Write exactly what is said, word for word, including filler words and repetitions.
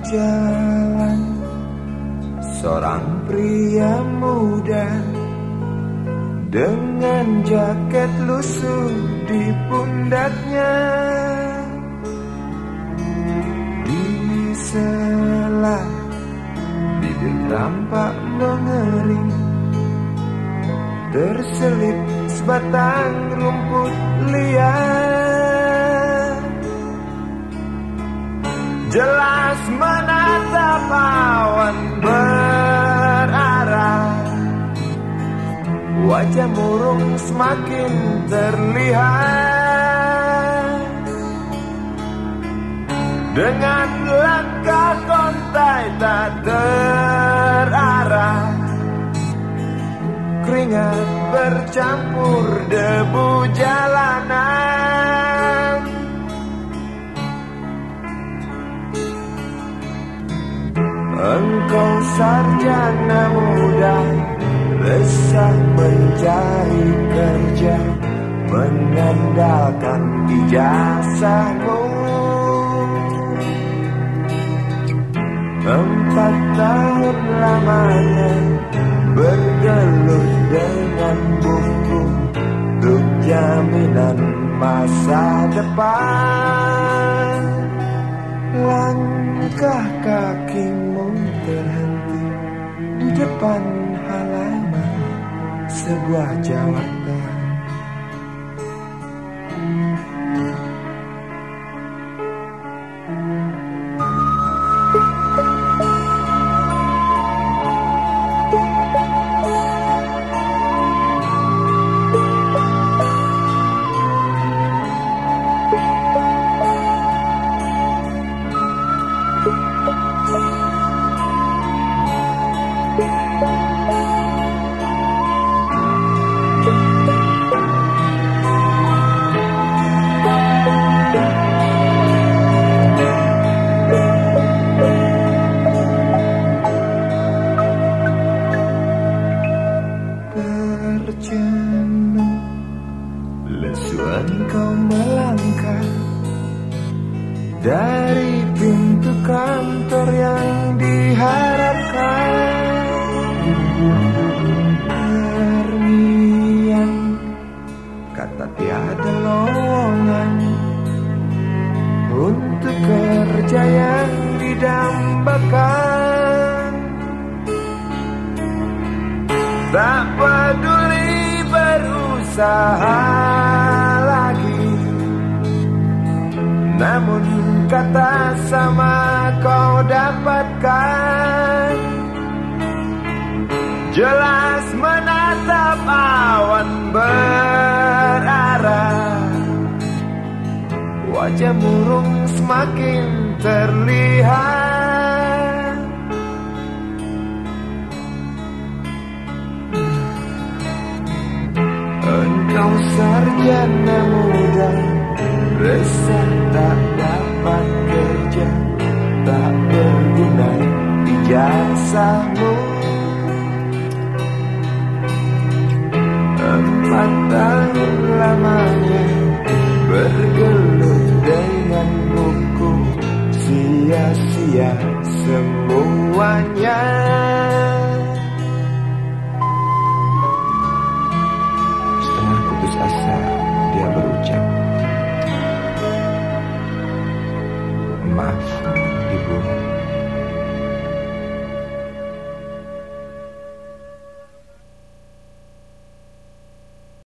jalan, seorang pria muda dengan jaket lusuh di pundaknya. Di sela bibir tampak mengering, terselip sebatang rumput liar. Jelas menatap awan berarah, wajah murung semakin terlihat. Dengan langkah kontai tak terarah, keringat bercampur debu jalanan. Engkau sarjana muda, resah mencari kerja, mengandalkan ijazahmu. Empat tahun lamanya bergelut dengan buku untuk jaminan masa depan. Langkah kakimu terhenti di depan halaman sebuah jawatan. Terjenuh, lesu engkau melangkah dari pintu kantor yang diharapkan. Terngiang kata tiada lowongan untuk kerja yang didambakan. Tak peduli berusaha lagi, namun kata sama kau dapatkan. Jelas menatap awan berarah, wajah murung semakin terlihat. Engkau sarjana muda, resah tak dapat kerja, tak berguna ijazahmu. Empat tahun lamanya bergelut dengan buku, sia-sia semuanya. Setengah putus asa dia berucap, maaf ibu.